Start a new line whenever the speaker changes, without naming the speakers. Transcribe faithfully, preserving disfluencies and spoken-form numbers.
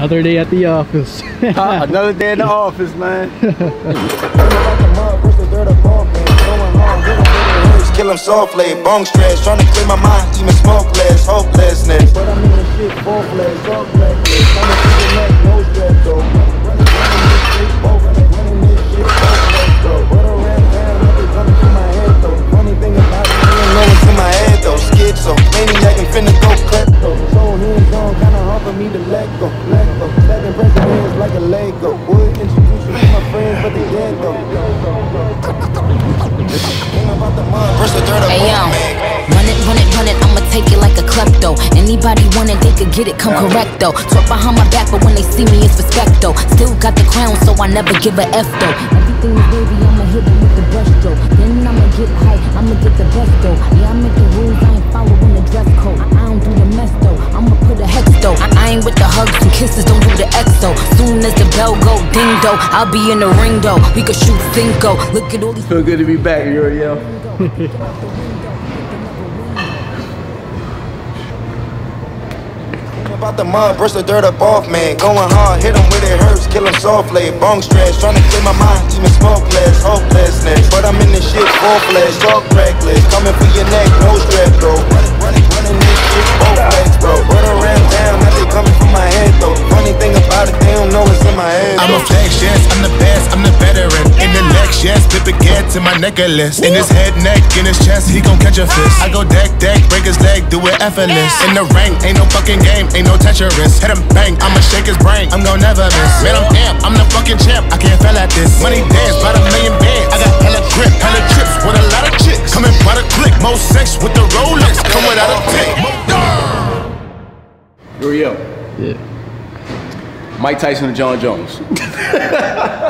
Another day at the office.
uh, another day in the office, man.
Kill him softly, bong stress, trying to clear my mind, even smoke less, hopelessness. But I'm in the shit, four flags, all blacklist. Coming to the neck, no stress, though. Running this shit, both running this shit, both legs, though. But around town, nothing coming to my head, though. Funny thing about it, ain't no one to my head, though. Schizo, maniac and finna go klepto. So hands on, kinda hard for me to let go, let go. Stacking pressure hands like a Lego. Would introduce you to my friends, but they dead, though.
Hey yo, run it, run it, run it, I'ma take it like a klepto. Anybody want it, they could get it, come correct though. Talk behind my back, but when they see me, it's respect though. Still got the crown, so I never give a F though. Everything is baby, I'ma hit it with the brush though. Then I'ma get high, I'ma get the best though. Yeah, I make the rules, I ain't following the dress code. I, I don't do the mess though, I'ma put a hex though. I, I ain't with the hugs and kisses, don't do the X though. Soon as the bell go ding though, I'll be in the ring though. We could shoot Cinco, look at all these.
Feel good to be back, Uriel.
About the mud, brush the dirt up off, man. Going hard, hit him with it hurts, kill him softly. Bong stress, trying to clear my mind, even smoke less, hopelessness. But I'm in this shit, full flesh, talk reckless. Coming for your neck, no stress, bro. Running, running this shit, both legs, bro. Run around town, now they coming for my head, though. Funny thing about it, they don't know it's in my head.
I'm a flex, yes, I'm the best, I'm the veteran. In the legs, yes, Pippa get to my necklace. In his head, neck, in his chest, he gon' catch a fist. I go deck, deck, break his leg, do it effortless. In the rank, ain't no fucking game, ain't no Tetris. Hit him bang, I'ma shake his brain, I'm gon' never miss. Man, I'm amp, I'm the fucking champ, I can't fail at this. Money dance, about a million bands. I got hella grip, hella trips with a lot of chicks. Coming by the click, most sex with the Rolex. Come without a tick.
Uriel.
Yeah.
Mike Tyson and John Jones.